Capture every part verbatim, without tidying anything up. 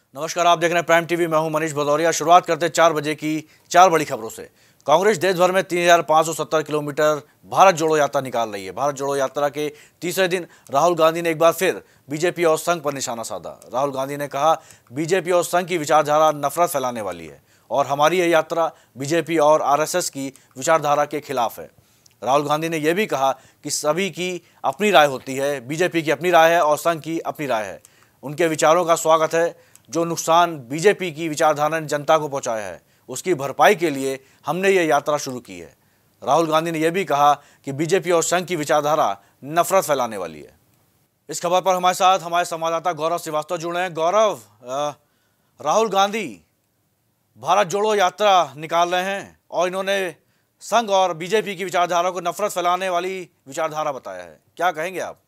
नमस्कार, आप देख रहे हैं प्राइम टीवी। मैं हूं मनीष भदौरिया। शुरुआत करते हैं चार बजे की चार बड़ी खबरों से। कांग्रेस देश भर में तीन हजार पाँच सौ सत्तर किलोमीटर भारत जोड़ो यात्रा निकाल रही है। भारत जोड़ो यात्रा के तीसरे दिन राहुल गांधी ने एक बार फिर बीजेपी और संघ पर निशाना साधा। राहुल गांधी ने कहा, बीजेपी और संघ की विचारधारा नफरत फैलाने वाली है और हमारी यह यात्रा बीजेपी और आरएसएस की विचारधारा के खिलाफ है। राहुल गांधी ने यह भी कहा कि सभी की अपनी राय होती है, बीजेपी की अपनी राय है और संघ की अपनी राय है। उनके विचारों का स्वागत है। जो नुकसान बीजेपी की विचारधारा ने जनता को पहुंचाया है, उसकी भरपाई के लिए हमने ये यात्रा शुरू की है। राहुल गांधी ने यह भी कहा कि बीजेपी और संघ की विचारधारा नफरत फैलाने वाली है। इस खबर पर हमारे साथ हमारे संवाददाता गौरव श्रीवास्तव जुड़े हैं। गौरव, राहुल गांधी भारत जोड़ो यात्रा निकाल रहे हैं और इन्होंने संघ और बीजेपी की विचारधारा को नफरत फैलाने वाली विचारधारा बताया है, क्या कहेंगे आप?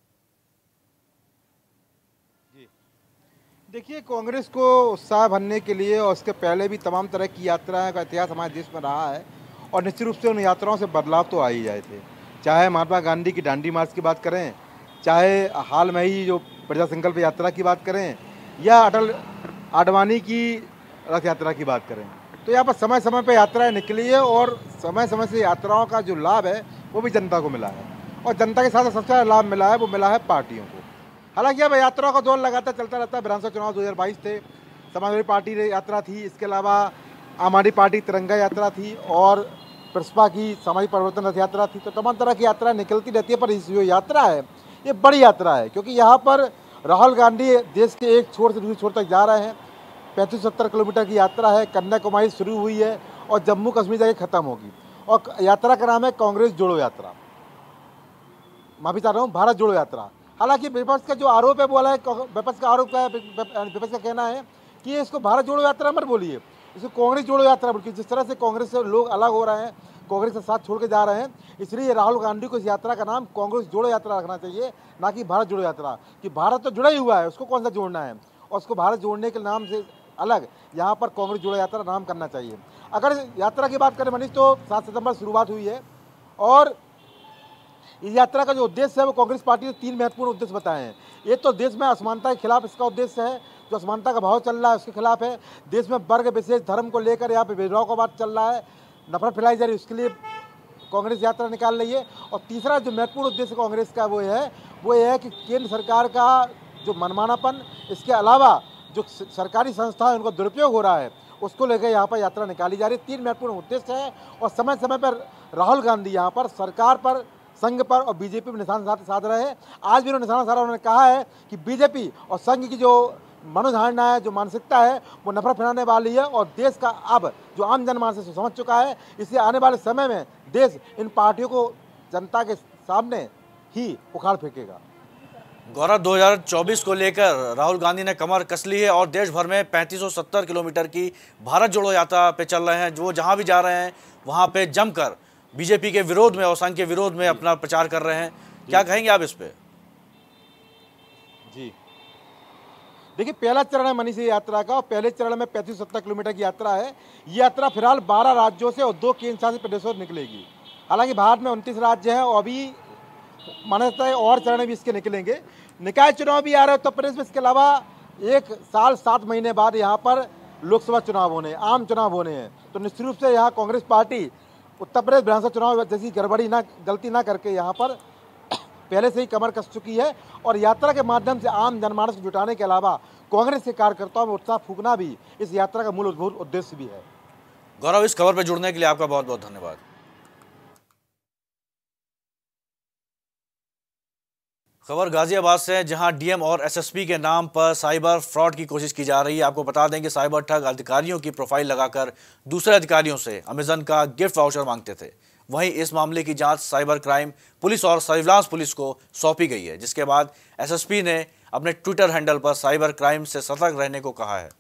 देखिए, कांग्रेस को उत्साह भरने के लिए और उसके पहले भी तमाम तरह की यात्राएं का इतिहास हमारे देश में रहा है और निश्चित रूप से उन यात्राओं से बदलाव तो आ ही जाए थे। चाहे महात्मा गांधी की दांडी मार्च की बात करें, चाहे हाल में ही जो प्रजा संकल्प यात्रा की बात करें, या अटल आडवाणी की रथ यात्रा की बात करें, तो यहाँ पर समय समय पर यात्राएँ निकली है और समय समय से यात्राओं का जो लाभ है वो भी जनता को मिला है और जनता के साथ सबसे ज़्यादा लाभ मिला है वो मिला है पार्टियों को। हालांकि अब यात्राओं का दौर लगातार चलता रहता है। विधानसभा चुनाव दो हज़ार बाईस थे, समाजवादी पार्टी यात्रा थी, इसके अलावा आम आदमी पार्टी तिरंगा यात्रा थी और प्रसपा की सामाजिक परिवर्तन रथ यात्रा थी। तो तमाम तरह की यात्रा निकलती रहती है, पर इस जो यात्रा है ये बड़ी यात्रा है क्योंकि यहाँ पर राहुल गांधी देश के एक छोर से दूसरे छोर तक जा रहे हैं। पैंतीस सत्तर किलोमीटर की यात्रा है, कन्याकुमारी शुरू हुई है और जम्मू कश्मीर जाके ख़त्म होगी और यात्रा का नाम है कांग्रेस जोड़ो यात्रा, माफी चाह रहा हूँ, भारत जोड़ो यात्रा। हालांकि विपक्ष का जो आरोप है वो वाला है, विपक्ष का आरोप है, विपक्ष का कहना है कि इसको भारत जोड़ो यात्रा मत बोलिए, इसको कांग्रेस जोड़ो यात्रा बोलिए। जिस तरह से कांग्रेस से लोग अलग हो रहे हैं, कांग्रेस का साथ छोड़ के जा रहे हैं, इसलिए राहुल गांधी को इस यात्रा का नाम कांग्रेस जोड़ो यात्रा रखना चाहिए, ना कि भारत जोड़ो यात्रा। कि भारत तो जुड़ा ही हुआ है, उसको कौन सा जोड़ना है, और उसको भारत जोड़ने के नाम से अलग यहाँ पर कांग्रेस जोड़ो यात्रा नाम करना चाहिए। अगर यात्रा की बात करें मनीष, तो सात सितंबर शुरुआत हुई है और इस यात्रा का जो उद्देश्य है वो कांग्रेस पार्टी ने तीन महत्वपूर्ण उद्देश्य बताए हैं। एक तो देश में असमानता के खिलाफ इसका उद्देश्य है, जो असमानता का भाव चल रहा है उसके खिलाफ है। देश में वर्ग विशेष धर्म को लेकर यहाँ पे भेदभाव का बात चल रहा है, नफरत फैलाई जा रही है, उसके लिए कांग्रेस यात्रा निकाल रही है। और तीसरा जो महत्वपूर्ण उद्देश्य कांग्रेस का वो है वो ये है कि केंद्र सरकार का जो मनमानापन, इसके अलावा जो सरकारी संस्था है उनका दुरुपयोग हो रहा है, उसको लेकर यहाँ पर यात्रा निकाली जा रही है। तीन महत्वपूर्ण उद्देश्य है और समय समय पर राहुल गांधी यहाँ पर सरकार पर, संघ पर और बीजेपी पर निशाना साध रहे हैं। आज भी उन्होंने निशाना साधा, उन्होंने कहा है कि बीजेपी और संघ की जो मनोधारणा है, जो मानसिकता है, वो नफरत फैलाने वाली है और देश का अब जो आम जनमानस है समझ चुका है। इसलिए आने वाले समय में देश इन पार्टियों को जनता के सामने ही उखाड़ फेंकेगा। गौरव, दो हज़ार चौबीस को लेकर राहुल गांधी ने कमर कस ली है और देश भर में पैंतीस सौ सत्तर किलोमीटर की भारत जोड़ो यात्रा पे चल रहे हैं। जो जहां भी जा रहे हैं वहां पे जमकर बीजेपी के विरोध में और संघ के विरोध में अपना प्रचार कर रहे हैं। क्या कहेंगे आप इस पे? जी देखिए, पहला चरण है मनीष यात्रा का और पहले चरण में पैंतीस सत्तर किलोमीटर की यात्रा है। ये यात्रा फिलहाल बारह राज्यों से और दो केंद्र शासित प्रदेशों से निकलेगी। हालांकि भारत में उनतीस राज्य हैं और अभी माना जाता है और चरण भी इसके निकलेंगे। निकाय चुनाव भी आ रहे हैं उत्तर प्रदेश में, इसके अलावा एक साल सात महीने बाद यहाँ पर लोकसभा चुनाव होने, आम चुनाव होने हैं। तो निश्चित रूप से यहाँ कांग्रेस पार्टी उत्तर प्रदेश विधानसभा चुनाव जैसी गड़बड़ी ना गलती ना करके यहाँ पर पहले से ही कमर कस चुकी है और यात्रा के माध्यम से आम जनमानस को जुटाने के अलावा कांग्रेस के कार्यकर्ताओं में उत्साह फूंकना भी इस यात्रा का मूल उद्देश्य भी है। गौरव, इस खबर पर जुड़ने के लिए आपका बहुत बहुत धन्यवाद। खबर गाजियाबाद से है, जहां डीएम और एसएसपी के नाम पर साइबर फ्रॉड की कोशिश की जा रही है। आपको बता दें कि साइबर ठग अधिकारियों की प्रोफाइल लगाकर दूसरे अधिकारियों से अमेजन का गिफ्ट वाउचर मांगते थे। वहीं इस मामले की जांच साइबर क्राइम पुलिस और सर्विलांस पुलिस को सौंपी गई है, जिसके बाद एसएसपी ने अपने ट्विटर हैंडल पर साइबर क्राइम से सतर्क रहने को कहा है।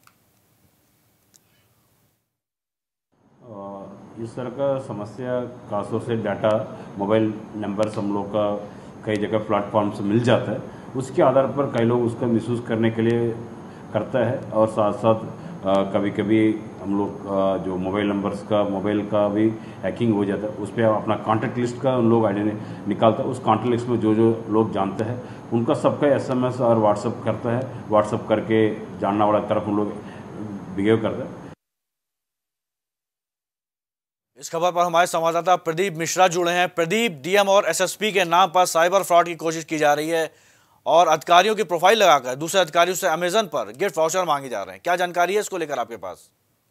इस तरह का समस्या खासतौर से डाटा मोबाइल नंबर हम लोग का कई जगह प्लेटफॉर्म से मिल जाता है, उसके आधार पर कई लोग उसका मिसयूज़ करने के लिए करता है और साथ साथ कभी कभी हम लोग जो मोबाइल नंबर्स का मोबाइल का भी हैकिंग हो जाता है, उस पर अपना कॉन्टैक्ट लिस्ट का उन लोग आइडेंटिटी निकालता है। उस कॉन्टैक्ट लिस्ट में जो जो लोग जानते हैं उनका सबका एसएमएस और व्हाट्सएप करता है, व्हाट्सएप करके जानने वाला तरफ उन लोग बिहेव करता है। इस खबर पर हमारे संवाददाता प्रदीप मिश्रा जुड़े हैं। प्रदीप, डीएम और एसएसपी के नाम पर साइबर फ्रॉड की कोशिश की जा रही है और अधिकारियों की प्रोफाइल लगाकर दूसरे अधिकारियों से अमेजन पर गिफ्ट वाउचर मांगे जा रहे हैं। क्या जानकारी है इसको लेकर आपके पास?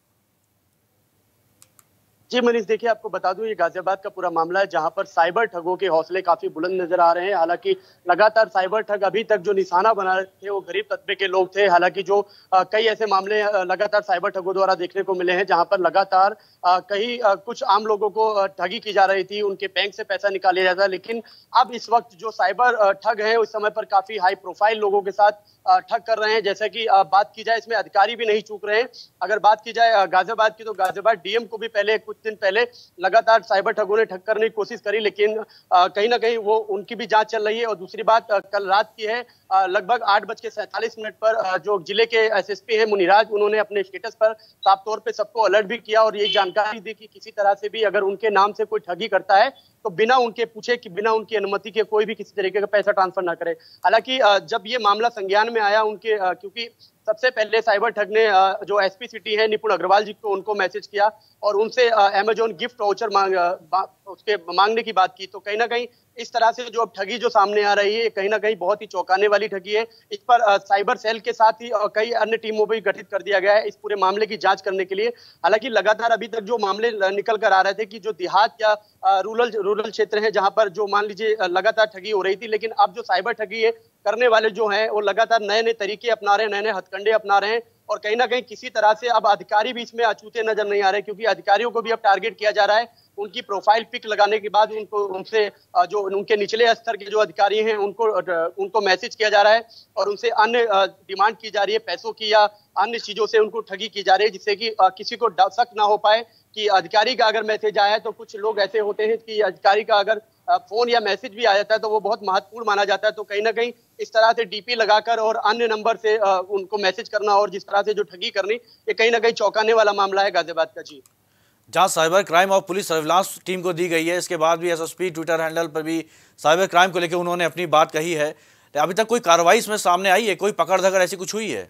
जी मनीष, देखिए आपको बता दूं, ये गाजियाबाद का पूरा मामला है जहां पर साइबर ठगों के हौसले काफी बुलंद नजर आ रहे हैं। हालांकि लगातार साइबर ठग अभी तक जो निशाना बना रहे थे वो गरीब तबके के लोग थे। हालांकि जो आ, कई ऐसे मामले लगातार साइबर ठगों द्वारा देखने को मिले हैं जहां पर लगातार आ, कई आ, कुछ आम लोगों को ठगी की जा रही थी, उनके बैंक से पैसा निकाला जाता है। लेकिन अब इस वक्त जो साइबर ठग है उस समय पर काफी हाई प्रोफाइल लोगों के साथ ठग कर रहे हैं। जैसे कि बात की जाए, इसमें अधिकारी भी नहीं चूक रहे हैं। अगर बात की जाए गाजियाबाद की, तो गाजियाबाद डीएम को भी पहले कुछ दिन पहले लगातार साइबर ठगों ने ठग करने की कोशिश करी, लेकिन कहीं ना कहीं वो उनकी भी जांच चल रही है। और दूसरी बात कल रात की है, लगभग आठ बज के सैंतालीस मिनट पर जो जिले के एसएसपी है मुनिराज, उन्होंने अपने स्टेटस पर साफ तौर पे सबको अलर्ट भी किया और ये जानकारी दी कि किसी तरह से भी अगर उनके नाम से कोई ठगी करता है तो बिना उनके पूछे कि बिना उनकी अनुमति के कोई भी किसी तरीके का पैसा ट्रांसफर ना करे। हालांकि जब ये मामला संज्ञान में आया उनके, क्योंकि सबसे पहले साइबर ठग ने जो एसपी सिटी है निपुण अग्रवाल जी को उनको मैसेज किया और उनसे अमेजोन गिफ्ट वाउचर मांग उसके मांगने की बात की, तो कहीं ना कहीं इस तरह से जो अब ठगी जो सामने आ रही है कहीं ना कहीं बहुत ही चौंकाने वाली ठगी है। इस पर साइबर सेल के साथ ही कई अन्य टीमों को भी गठित कर दिया गया है इस पूरे मामले की जांच करने के लिए। हालांकि लगातार अभी तक जो मामले निकल कर आ रहे थे कि जो देहात या रूरल रूरल क्षेत्र है जहां पर जो मान लीजिए लगातार ठगी हो रही थी, लेकिन अब जो साइबर ठगी है करने वाले जो हैं वो लगातार नए नए तरीके अपना रहे हैं, नए नए हथकंडे अपना रहे हैं और कहीं ना कहीं किसी तरह से अब अधिकारी भी इसमें अछूते नजर नहीं आ रहे, क्योंकि अधिकारियों को भी अब टारगेट किया जा रहा है। उनकी प्रोफाइल पिक लगाने के बाद उनको उनसे जो उनके निचले स्तर के जो अधिकारी हैं उनको उनको मैसेज किया जा रहा है और उनसे अन्य डिमांड की जा रही है पैसों की या अन्य चीजों से उनको ठगी की जा रही है, जिससे कि किसी को शक ना हो पाए कि अधिकारी का अगर मैसेज आया है। तो कुछ लोग ऐसे होते हैं कि अधिकारी का अगर फोन या मैसेज भी आ जाता है तो वो बहुत महत्वपूर्ण माना जाता है। तो कहीं ना कहीं इस तरह से डीपी लगाकर और अन्य नंबर से उनको मैसेज करना और जिस तरह से जो ठगी करनी, ये कहीं ना कहीं चौंकाने वाला मामला है गाजियाबाद का। जी, जहां साइबर क्राइम और पुलिस सर्विलांस टीम को दी गई है, इसके बाद भी एसएसपी ट्विटर हैंडल पर भी साइबर क्राइम को लेकर उन्होंने अपनी बात कही है। अभी तक कोई कार्रवाई इसमें सामने आई है, कोई पकड़ धकड़ ऐसी कुछ हुई है?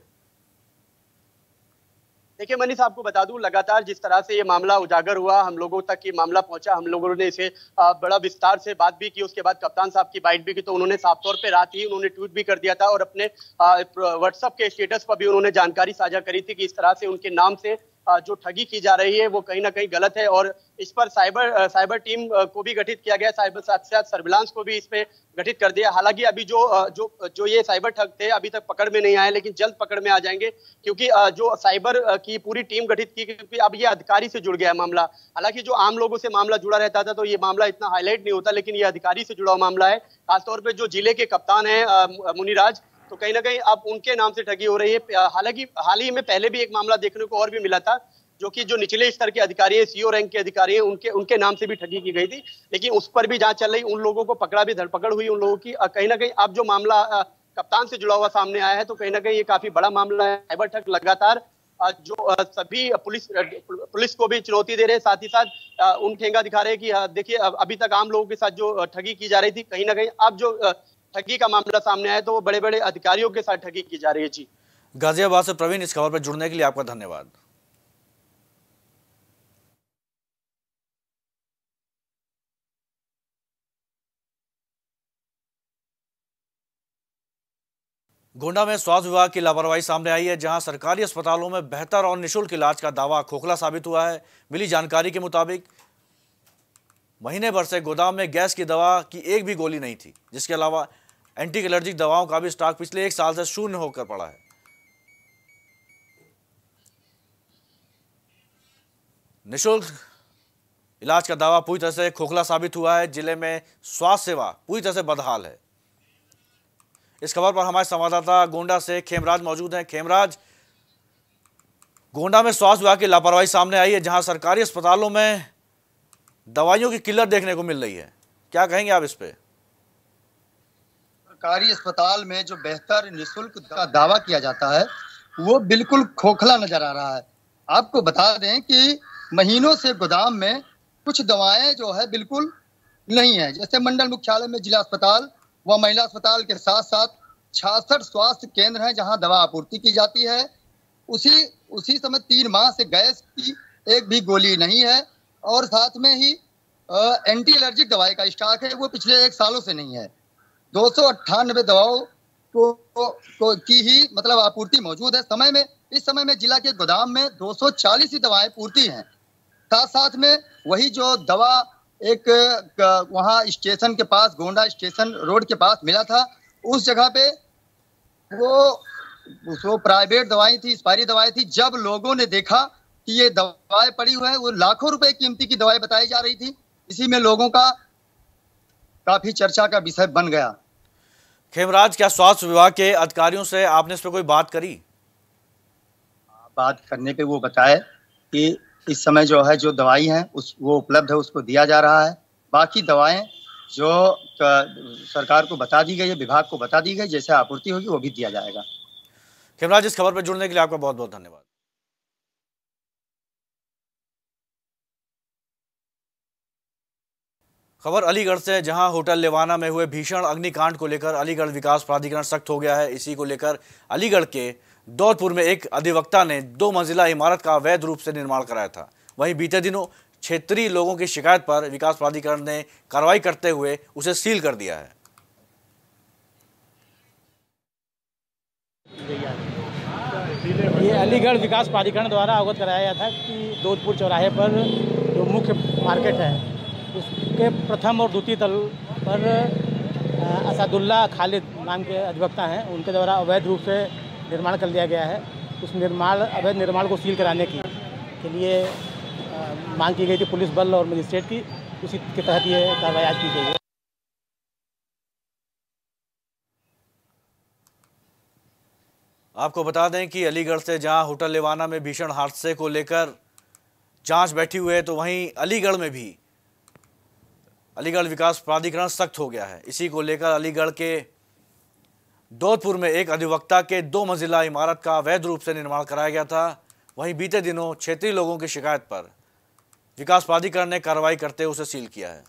देखिए मनीष, आपको बता दूं, लगातार जिस तरह से ये मामला उजागर हुआ, हम लोगों तक ये मामला पहुंचा, हम लोगों ने इसे बड़ा विस्तार से बात भी की, उसके बाद कप्तान साहब की बाइट भी की, तो उन्होंने साफ तौर पे रात ही उन्होंने ट्वीट भी कर दिया था और अपने व्हाट्सएप के स्टेटस पर भी उन्होंने जानकारी साझा करी थी कि इस तरह से उनके नाम से जो ठगी की जा रही है वो कहीं ना कहीं गलत है और इस पर साइबर साइबर टीम को भी गठित किया गया, साइबर साथ साथ सर्विलांस को भी इस पे गठित कर दिया। हालांकि अभी जो जो जो ये साइबर ठग थे अभी तक पकड़ में नहीं आए, लेकिन जल्द पकड़ में आ जाएंगे, क्योंकि जो साइबर की पूरी टीम गठित की, क्योंकि अब ये अधिकारी से जुड़ गया है मामला। हालांकि जो आम लोगों से मामला जुड़ा रहता था तो ये मामला इतना हाईलाइट नहीं होता, लेकिन ये अधिकारी से जुड़ा हुआ मामला है। खासतौर पर जो जिले के कप्तान है मुनिराज, तो कहीं ना कहीं अब उनके नाम से ठगी हो रही है। हालांकि हाल ही में पहले भी एक मामला देखने को और भी मिला था, जो कि जो निचले स्तर के अधिकारी हैं, सीओ रैंक के अधिकारी हैं, उनके उनके नाम से भी ठगी की गई थी, लेकिन उस पर भी जांच चल रही, उन लोगों को पकड़ा भी, धरपकड़ हुई उन लोगों की। कहीं ना कहीं अब जो मामला कप्तान से जुड़ा हुआ सामने आया है तो कहीं ना कहीं ये काफी बड़ा मामला है। साइबर ठग लगातार जो सभी पुलिस पुलिस को भी चुनौती दे रहे हैं, साथ ही साथ उन ठेंगा दिखा रहे हैं कि देखिए अभी तक आम लोगों के साथ जो ठगी की जा रही थी, कहीं ना कहीं अब जो ठगी का मामला सामने आया तो वो बड़े बड़े अधिकारियों के साथ ठगी की जा रही है। जी, गाजियाबाद से प्रवीण, इस खबर पर जुड़ने के लिए आपका धन्यवाद। गोंडा में स्वास्थ्य विभाग की लापरवाही सामने आई है, जहां सरकारी अस्पतालों में बेहतर और निःशुल्क इलाज का दावा खोखला साबित हुआ है। मिली जानकारी के मुताबिक महीने भर से गोदाम में गैस की दवा की एक भी गोली नहीं थी, जिसके अलावा एंटी एलर्जिक दवाओं का भी स्टॉक पिछले एक साल से शून्य होकर पड़ा है। निःशुल्क इलाज का दावा पूरी तरह से खोखला साबित हुआ है। जिले में स्वास्थ्य सेवा पूरी तरह से बदहाल है। इस खबर पर हमारे संवाददाता गोंडा से खेमराज मौजूद हैं। खेमराज, गोंडा में स्वास्थ्य विभाग की लापरवाही सामने आई है, जहां सरकारी अस्पतालों में दवाइयों की किल्लत देखने को मिल रही है, क्या कहेंगे आप इस पे? सरकारी अस्पताल में जो बेहतर निःशुल्क का दावा किया जाता है वो बिल्कुल खोखला नजर आ रहा है। आपको बता दें कि महीनों से गोदाम में कुछ दवाएं जो है बिल्कुल नहीं है। जैसे मंडल मुख्यालय में जिला अस्पताल व महिला अस्पताल के साथ साथ छियासठ स्वास्थ्य केंद्र हैं जहां दवा आपूर्ति की जाती है। उसी उसी समय तीन माह से गैस की एक भी गोली नहीं है, और साथ में ही एंटी एलर्जिक दवाई का स्टॉक है, वो पिछले एक सालों से नहीं है। दो सौ अट्ठानबे दवाओं को, को, को की ही मतलब आपूर्ति मौजूद है। समय में इस समय में जिला के गोदाम में दो सौ चालीस ही दवाएं पूर्ति हैं। साथ साथ में वही जो दवा एक वहाँ स्टेशन के पास, गोंडा स्टेशन रोड के पास मिला था, उस जगह पे वो वो प्राइवेट दवाई थी, एक्सपायरी दवाई थी। जब लोगों ने देखा कि ये दवाएं पड़ी हुई है, वो लाखों रुपए कीमती की दवाई बताई जा रही थी, इसी में लोगों का काफी चर्चा का विषय बन गया। खेमराज, क्या स्वास्थ्य विभाग के अधिकारियों से आपने इस पर कोई बात करी? बात करने पे वो बताए कि इस समय जो है जो दवाई है उस वो उपलब्ध है, उसको दिया जा रहा है। बाकी दवाएं जो सरकार को बता दी गई है, विभाग को बता दी गई, जैसे आपूर्ति होगी वो भी दिया जाएगा। खेमराज, इस खबर पर जुड़ने के लिए आपका बहुत बहुत धन्यवाद। खबर अलीगढ़ से, जहां होटल लेवाना में हुए भीषण अग्निकांड को लेकर अलीगढ़ विकास प्राधिकरण सख्त हो गया है। इसी को लेकर अलीगढ़ के दौलतपुर में एक अधिवक्ता ने दो मंजिला इमारत का अवैध रूप से निर्माण कराया था। वहीं बीते दिनों क्षेत्रीय लोगों की शिकायत पर विकास प्राधिकरण ने कार्रवाई करते हुए उसे सील कर दिया है। ये अलीगढ़ विकास प्राधिकरण द्वारा अवगत कराया गया था कि दौलतपुर चौराहे पर जो मुख्य मार्केट है उसके प्रथम और द्वितीय तल पर असदुल्ला खालिद नाम के अधिवक्ता हैं, उनके द्वारा अवैध रूप से निर्माण कर लिया गया है। उस निर्माण अवैध निर्माण को सील कराने की के लिए मांग की गई थी पुलिस बल और मजिस्ट्रेट की, उसी के तहत ये कार्रवाई आज की गई है। आपको बता दें कि अलीगढ़ से जहां होटल लेवाना में भीषण हादसे को लेकर जांच बैठी हुई है, तो वहीं अलीगढ़ में भी अलीगढ़ विकास प्राधिकरण सख्त हो गया है। इसी को लेकर अलीगढ़ के दौलतपुर में एक अधिवक्ता के दो मंजिला इमारत का अवैध रूप से निर्माण कराया गया था। वहीं बीते दिनों क्षेत्रीय लोगों की शिकायत पर विकास प्राधिकरण ने कार्रवाई करते हुए उसे सील किया है।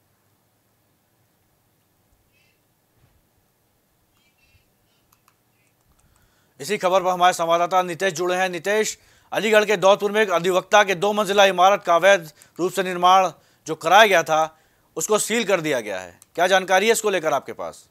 इसी खबर पर हमारे संवाददाता नितेश जुड़े हैं। नितेश, अलीगढ़ के दौलतपुर में एक अधिवक्ता के दो मंजिला इमारत का अवैध रूप से निर्माण जो कराया गया था उसको सील कर दिया गया है, क्या जानकारी है इसको लेकर आपके पास?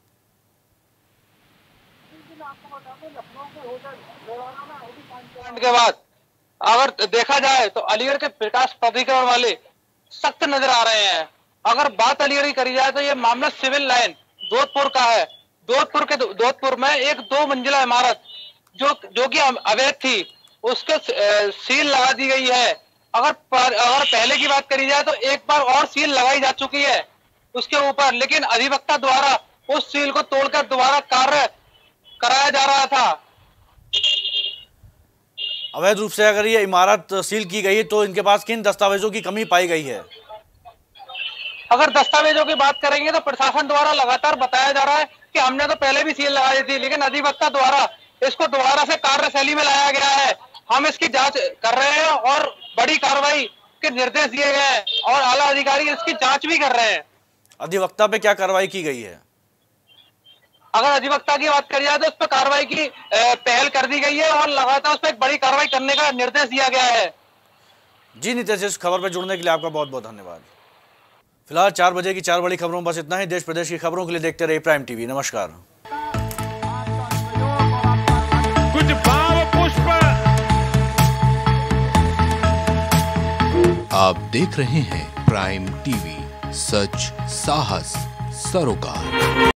के बाद अगर देखा जाए तो अलीगढ़ के विकास प्राधिकरण वाले सख्त नजर आ रहे हैं। अगर बात अलीगढ़ की करी जाए तो ये मामला सिविल लाइन दौलतपुर का है। दौलतपुर के दौलतपुर में एक दो मंजिला इमारत जो जो कि अवैध थी उसके सील लगा दी गई है। अगर पर, अगर पहले की बात करी जाए तो एक बार और सील लगाई जा चुकी है उसके ऊपर, लेकिन अधिवक्ता द्वारा उस सील को तोड़कर दोबारा कार्य कराया जा रहा था। अवैध रूप से अगर ये इमारत सील की गई है तो इनके पास किन दस्तावेजों की कमी पाई गई है? अगर दस्तावेजों की बात करेंगे तो प्रशासन द्वारा लगातार बताया जा रहा है कि हमने तो पहले भी सील लगाई थी, लेकिन अधिवक्ता द्वारा इसको दोबारा से कार्यशैली में लाया गया है। हम इसकी जांच कर रहे हैं और बड़ी कार्रवाई के निर्देश दिए गए हैं और आला अधिकारी इसकी जांच भी कर रहे हैं। अधिवक्ता पे क्या कार्रवाई की गई है? अगर अधिवक्ता की बात करी जाए तो उस पर कार्रवाई की पहल कर दी गई है और लगातार उस पर एक बड़ी कार्रवाई करने का निर्देश दिया गया है। जी नितेश, इस खबर पर जुड़ने के लिए आपका बहुत बहुत धन्यवाद। फिलहाल चार बजे की चार बड़ी खबरों बस इतना ही। देश प्रदेश की खबरों के लिए देखते रहिए प्राइम टीवी। नमस्कार। कुछ भाव पुष्प आप देख रहे हैं प्राइम टीवी, सच साहस सरोकार।